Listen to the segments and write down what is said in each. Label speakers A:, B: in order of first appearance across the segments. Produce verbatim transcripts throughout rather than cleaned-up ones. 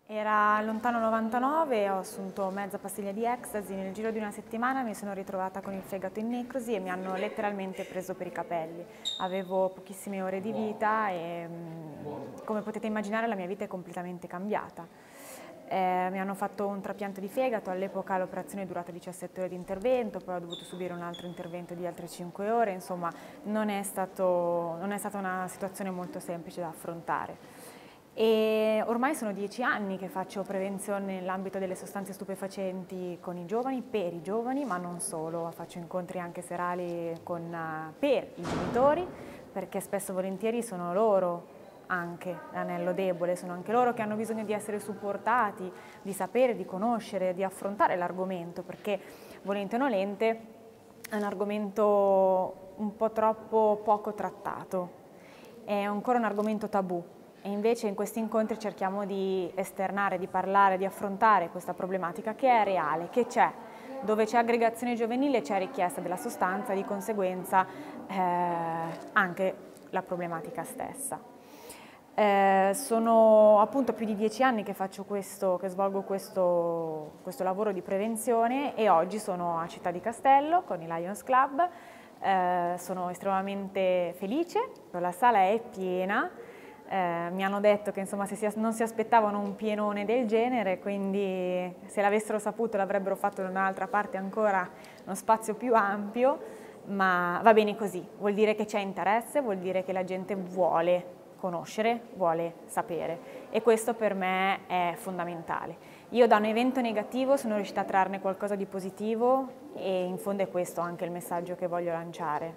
A: Era lontano novantanove, ho assunto mezza pastiglia di ecstasy, nel giro di una settimana mi sono ritrovata con il fegato in necrosi e mi hanno letteralmente preso per i capelli. Avevo pochissime ore di vita e, come potete immaginare, la mia vita è completamente cambiata. Eh, mi hanno fatto un trapianto di fegato, all'epoca l'operazione è durata diciassette ore di intervento, poi ho dovuto subire un altro intervento di altre cinque ore, insomma non è stato, non è stata una situazione molto semplice da affrontare. E ormai sono dieci anni che faccio prevenzione nell'ambito delle sostanze stupefacenti con i giovani, per i giovani, ma non solo, faccio incontri anche serali con, per i genitori, perché spesso e volentieri sono loro anche l'anello debole, sono anche loro che hanno bisogno di essere supportati, di sapere, di conoscere, di affrontare l'argomento, perché volente o nolente è un argomento un po' troppo poco trattato, è ancora un argomento tabù. E invece in questi incontri cerchiamo di esternare, di parlare, di affrontare questa problematica che è reale, che c'è. Dove c'è aggregazione giovanile c'è richiesta della sostanza, di conseguenza eh, anche la problematica stessa. Eh, sono appunto più di dieci anni che faccio questo, che svolgo questo, questo lavoro di prevenzione e oggi sono a Città di Castello con il Lions Club. Eh, sono estremamente felice, la sala è piena. Eh, mi hanno detto che insomma, se si, non si aspettavano un pienone del genere, quindi se l'avessero saputo l'avrebbero fatto da un'altra parte ancora, uno spazio più ampio, ma va bene così, vuol dire che c'è interesse, vuol dire che la gente vuole conoscere, vuole sapere e questo per me è fondamentale. Io da un evento negativo sono riuscita a trarne qualcosa di positivo e in fondo è questo anche il messaggio che voglio lanciare.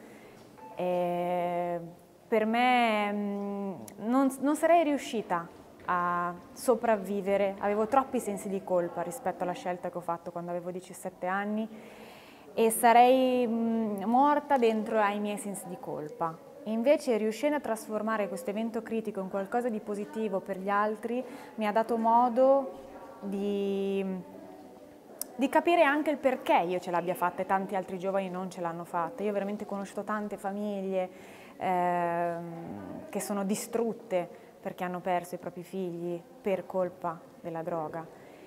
A: E per me mh, non, non sarei riuscita a sopravvivere, avevo troppi sensi di colpa rispetto alla scelta che ho fatto quando avevo diciassette anni e sarei mh, morta dentro ai miei sensi di colpa. E invece riuscendo a trasformare questo evento critico in qualcosa di positivo per gli altri mi ha dato modo di, di capire anche il perché io ce l'abbia fatta e tanti altri giovani non ce l'hanno fatta. Io ho veramente conosciuto tante famiglie Ehm, che sono distrutte perché hanno perso i propri figli per colpa della droga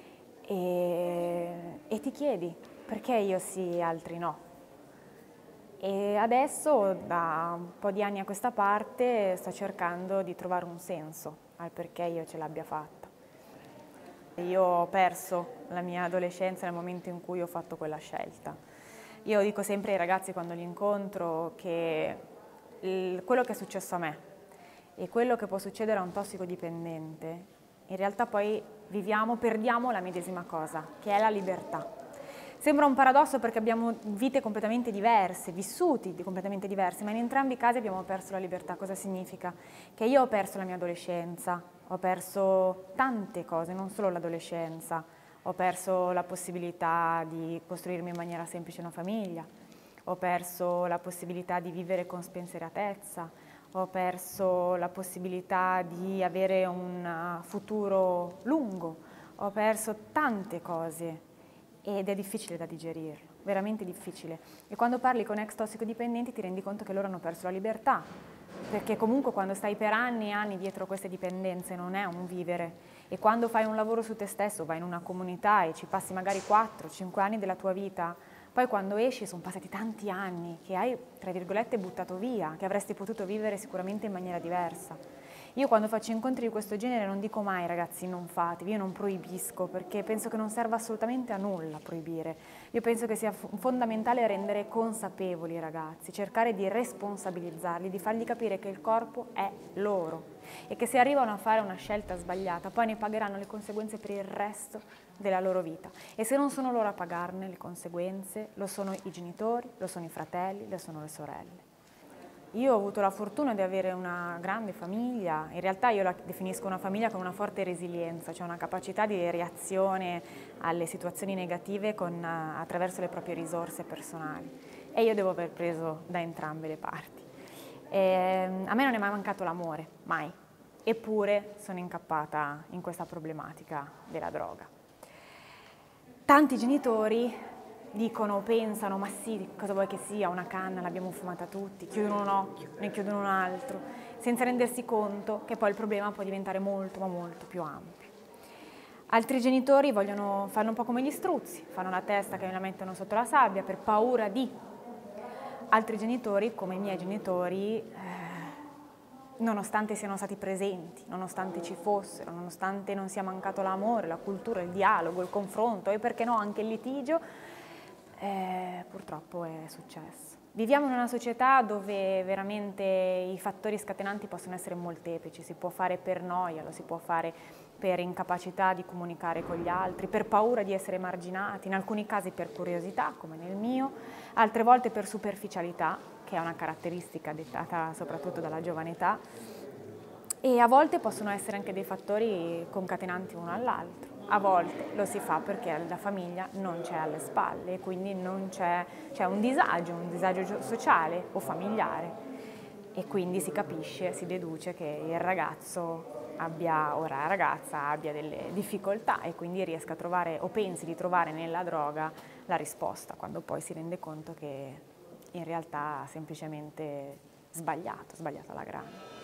A: e, e ti chiedi perché io sì e altri no. E adesso da un po' di anni a questa parte sto cercando di trovare un senso al perché io ce l'abbia fatta. Io ho perso la mia adolescenza nel momento in cui ho fatto quella scelta. Io dico sempre ai ragazzi quando li incontro che quello che è successo a me e quello che può succedere a un tossicodipendente, in realtà poi viviamo, perdiamo la medesima cosa, che è la libertà. Sembra un paradosso perché abbiamo vite completamente diverse, vissuti completamente diversi, ma in entrambi i casi abbiamo perso la libertà. Cosa significa? Che io ho perso la mia adolescenza, ho perso tante cose, non solo l'adolescenza, ho perso la possibilità di costruirmi in maniera semplice una famiglia, ho perso la possibilità di vivere con spensieratezza, ho perso la possibilità di avere un futuro lungo, ho perso tante cose ed è difficile da digerirlo, veramente difficile. E quando parli con ex tossicodipendenti ti rendi conto che loro hanno perso la libertà, perché comunque quando stai per anni e anni dietro queste dipendenze non è un vivere e quando fai un lavoro su te stesso, vai in una comunità e ci passi magari quattro cinque anni della tua vita, poi quando esci sono passati tanti anni che hai, tra virgolette, buttato via, che avresti potuto vivere sicuramente in maniera diversa. Io quando faccio incontri di questo genere non dico mai ragazzi non fatevi, io non proibisco perché penso che non serva assolutamente a nulla proibire. Io penso che sia fondamentale rendere consapevoli i ragazzi, cercare di responsabilizzarli, di fargli capire che il corpo è loro e che se arrivano a fare una scelta sbagliata poi ne pagheranno le conseguenze per il resto della loro vita e se non sono loro a pagarne le conseguenze lo sono i genitori, lo sono i fratelli, lo sono le sorelle. Io ho avuto la fortuna di avere una grande famiglia, in realtà io la definisco una famiglia con una forte resilienza, cioè una capacità di reazione alle situazioni negative con, attraverso le proprie risorse personali e io devo aver preso da entrambe le parti. E a me non è mai mancato l'amore, mai, eppure sono incappata in questa problematica della droga. Tanti genitori dicono, pensano, ma sì, cosa vuoi che sia, una canna, l'abbiamo fumata tutti, chiudono un occhio, ne chiudono un altro, senza rendersi conto che poi il problema può diventare molto, ma molto più ampio. Altri genitori vogliono, fanno un po' come gli struzzi, fanno la testa che la mettono sotto la sabbia per paura di. Altri genitori, come i miei genitori, eh, nonostante siano stati presenti, nonostante ci fossero, nonostante non sia mancato l'amore, la cultura, il dialogo, il confronto e perché no anche il litigio, eh, purtroppo è successo. Viviamo in una società dove veramente i fattori scatenanti possono essere molteplici, si può fare per noia, lo si può fare per incapacità di comunicare con gli altri, per paura di essere emarginati, in alcuni casi per curiosità, come nel mio, altre volte per superficialità, che è una caratteristica dettata soprattutto dalla giovane età, e a volte possono essere anche dei fattori concatenanti uno all'altro. A volte lo si fa perché la famiglia non c'è alle spalle e quindi non c'è, c'è un disagio, un disagio sociale o familiare e quindi si capisce, si deduce che il ragazzo abbia, o la ragazza abbia delle difficoltà e quindi riesca a trovare o pensi di trovare nella droga la risposta, quando poi si rende conto che in realtà ha semplicemente sbagliato, sbagliato alla grande.